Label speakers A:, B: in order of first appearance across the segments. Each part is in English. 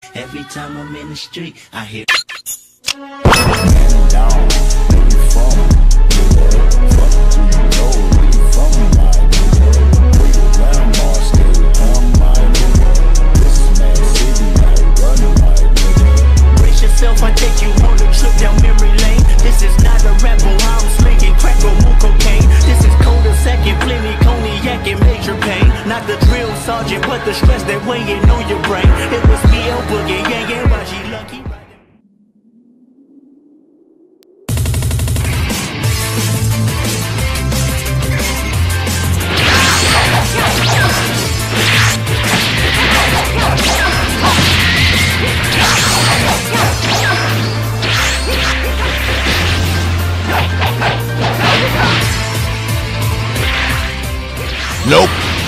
A: Every time I'm in the street, I hear brace yourself, I take you on a trip down memory lane. This is not a rapper, I'm slinging crack or more cocaine. This is coda second, plenty cognac and major pain. Not the drill sergeant, but the stress that weighing on your brain. It was BL Boogie, yeah, Raji Lucky.
B: Nope.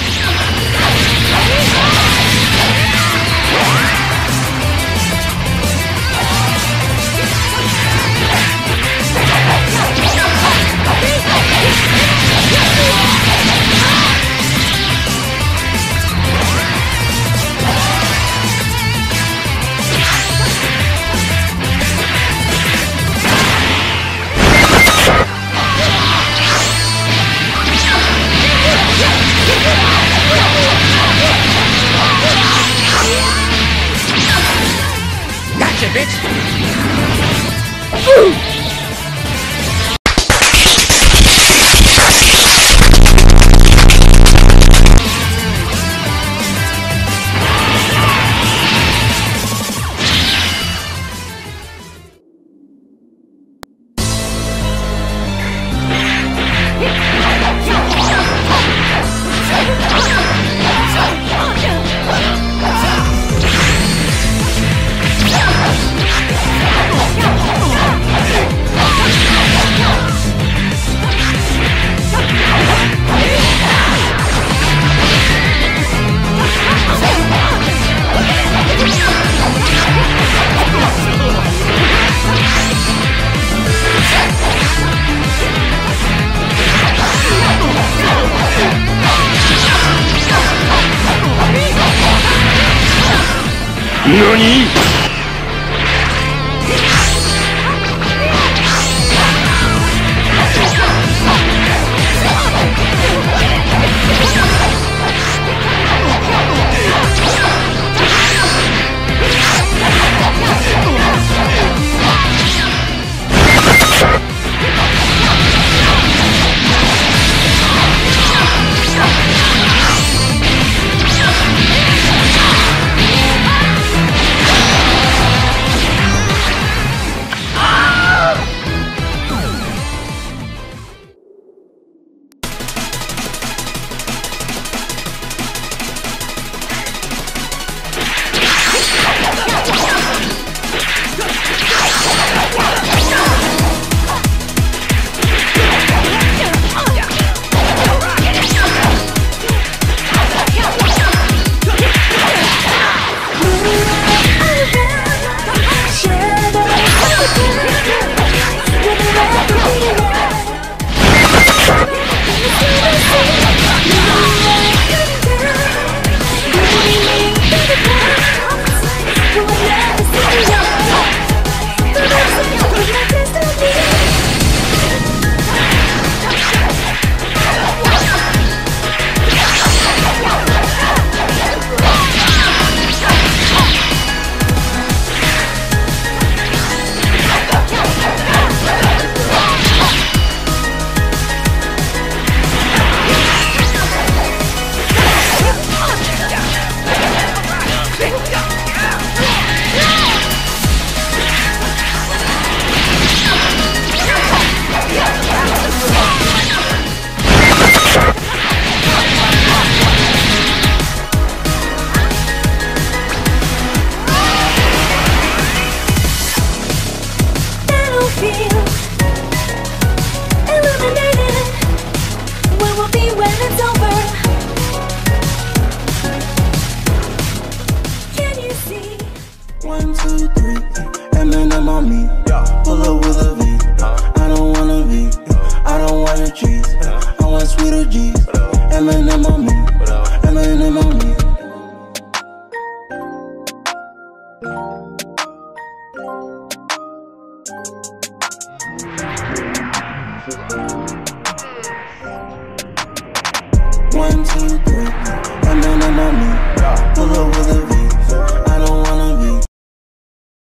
C: Gotcha, bitch!
B: NANI?!
C: One, two, three, and then